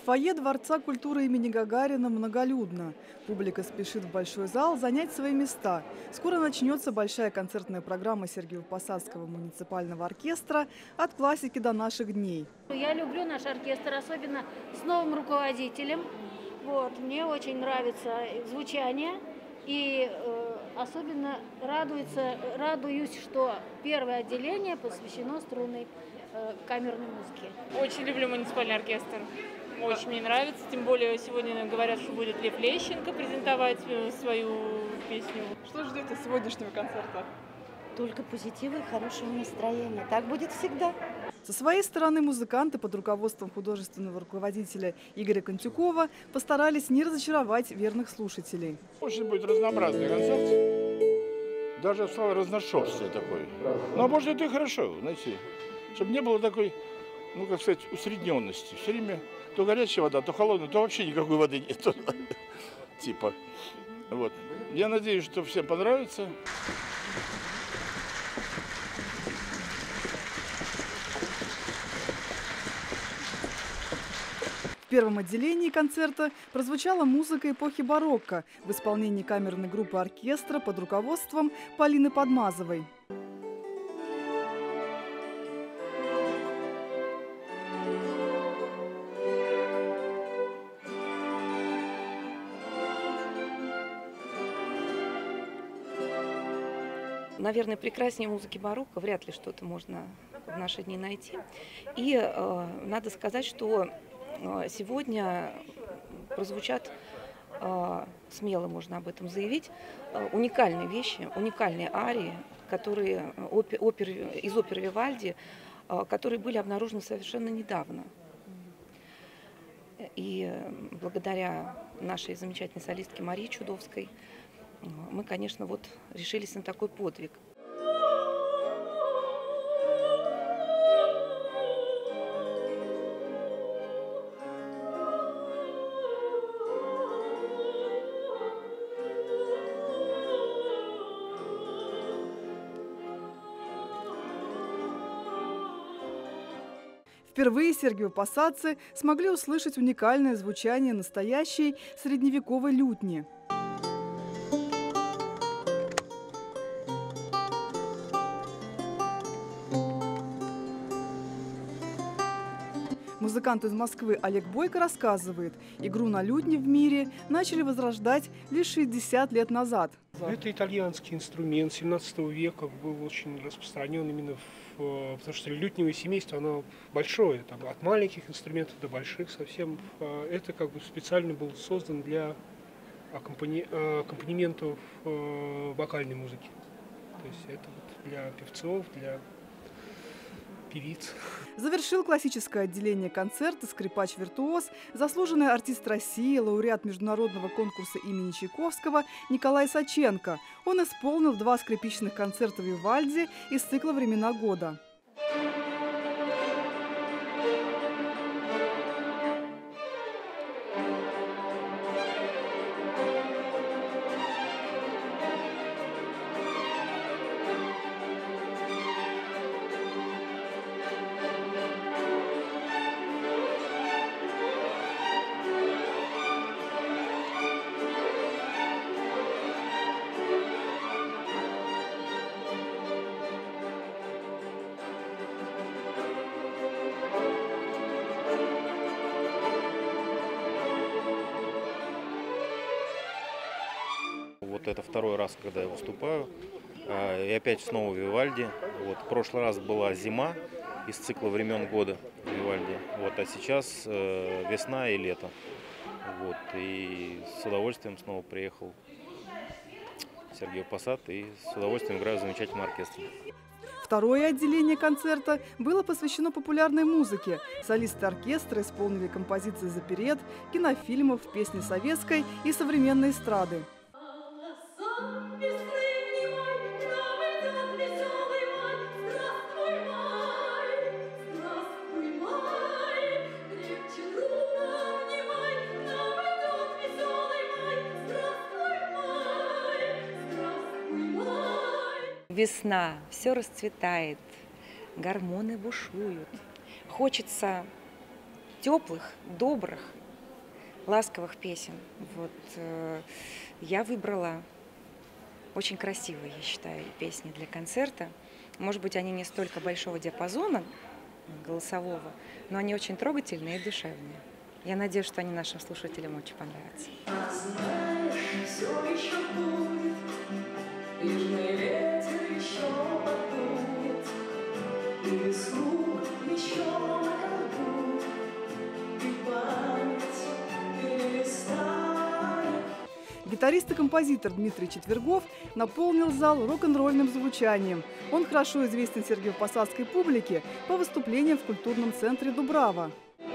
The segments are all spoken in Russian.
Фойе Дворца культуры имени Гагарина многолюдно. Публика спешит в большой зал занять свои места. Скоро начнется большая концертная программа Сергиево-Посадского муниципального оркестра «От классики до наших дней». Я люблю наш оркестр, особенно с новым руководителем. Мне очень нравится звучание. И особенно радуюсь, что первое отделение посвящено струнной камерной музыке. Очень люблю муниципальный оркестр. Очень мне нравится. Тем более сегодня говорят, что будет Лев Лещенко презентовать свою песню. Что ждете сегодняшнего концерта? Только позитива и хорошего настроения. Так будет всегда. Со своей стороны музыканты под руководством художественного руководителя Игоря Контюкова постарались не разочаровать верных слушателей. Очень будет разнообразный концерт, даже стало разношерстный такой. Но может это и хорошо, знаете, чтобы не было такой, как сказать, усредненности. Все время то горячая вода, то холодная, то вообще никакой воды нет. Типа. Я надеюсь, что всем понравится. В первом отделении концерта прозвучала музыка эпохи барокко в исполнении камерной группы оркестра под руководством Полины Подмазовой. Наверное, прекраснее музыки барокко вряд ли что-то можно в наши дни найти. И надо сказать, что сегодня прозвучат, смело можно об этом заявить, уникальные вещи, уникальные арии, которые из оперы Вивальди, которые были обнаружены совершенно недавно. И благодаря нашей замечательной солистке Марии Чудовской мы, конечно, решились на такой подвиг. Впервые сергиево-посадцы смогли услышать уникальное звучание настоящей средневековой лютни. Музыкант из Москвы Олег Бойко рассказывает, игру на лютне в мире начали возрождать лишь 60 лет назад. Это итальянский инструмент 17 века, был очень распространен именно потому что лютневое семейство, оно большое, от маленьких инструментов до больших совсем. Это специально был создан для аккомпанементов вокальной музыки. То есть это для певцов, для певиц. Завершил классическое отделение концерта скрипач-виртуоз, заслуженный артист России, лауреат международного конкурса имени Чайковского Николай Саченко. Он исполнил 2 скрипичных концерта Вивальди из цикла «Времена года». Это второй раз, когда я выступаю, и опять снова Вивальди. В прошлый раз была зима из цикла «Времен года» Вивальди, а сейчас весна и лето. И с удовольствием снова приехал в Сергиев-Посад и с удовольствием играю в замечательном оркестре. Второе отделение концерта было посвящено популярной музыке. Солисты оркестра исполнили композиции из оперет, кинофильмов, песни советской и современной эстрады. Весна, все расцветает, гормоны бушуют. Хочется теплых, добрых, ласковых песен. Вот я выбрала очень красивые, я считаю, песни для концерта. Может быть, они не столько большого диапазона голосового, но они очень трогательные и душевные. Я надеюсь, что они нашим слушателям очень понравятся. А знаешь, все еще будет, южный ветер еще подует, и весну еще наколдует, и память перелистает. Гитарист и композитор Дмитрий Четвергов наполнил зал рок-н-ролльным звучанием. Он хорошо известен сергиево-посадской публике по выступлениям в культурном центре «Дубрава».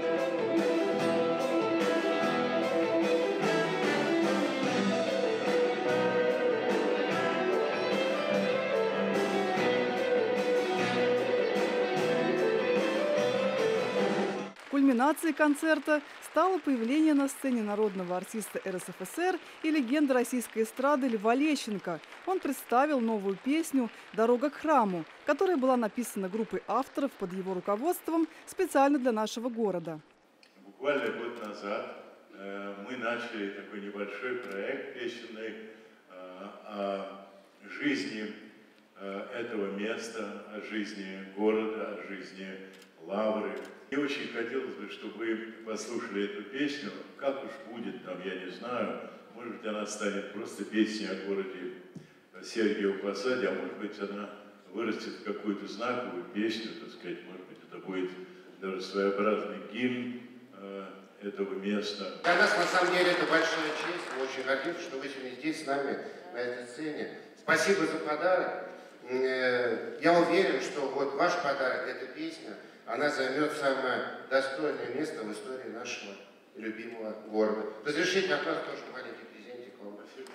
Кульминацией концерта стало появление на сцене народного артиста РСФСР и легенды российской эстрады Льва Лещенко. Он представил новую песню «Дорога к храму», которая была написана группой авторов под его руководством специально для нашего города. Буквально год назад мы начали такой небольшой проект песенный о жизни этого места, о жизни города, о жизни Лавры. Мне очень хотелось бы, чтобы вы послушали эту песню. Как уж будет там, я не знаю. Может быть, она станет просто песней о городе Сергиево-Посаде, а может быть, она вырастет в какую-то знаковую песню, так сказать. Может быть, это будет даже своеобразный гимн этого места. Для нас, на самом деле, это большая честь. Мы очень гордимся, что вы сегодня здесь с нами, на этой сцене. Спасибо за подарок. Я уверен, что вот ваш подарок, эта песня, она займет самое достойное место в истории нашего любимого города. Разрешите от нас тоже маленький презентик вам.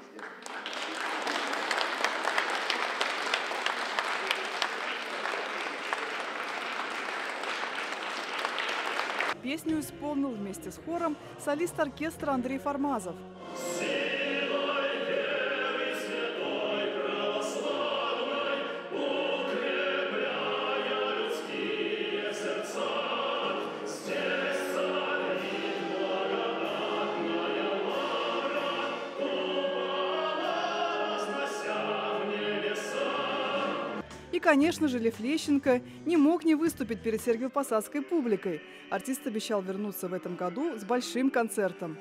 Песню исполнил вместе с хором солист оркестра Андрей Формазов. И, конечно же, Лев Лещенко не мог не выступить перед сергиево-посадской публикой. Артист обещал вернуться в этом году с большим концертом.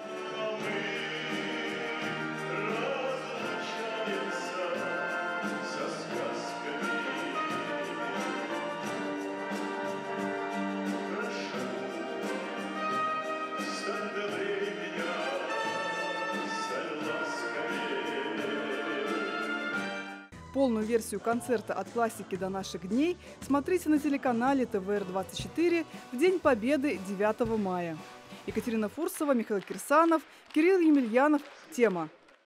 Полную версию концерта «От классики до наших дней» смотрите на телеканале ТВР-24 в День Победы 9 мая. Екатерина Фурсова, Михаил Кирсанов, Кирилл Емельянов. Тема.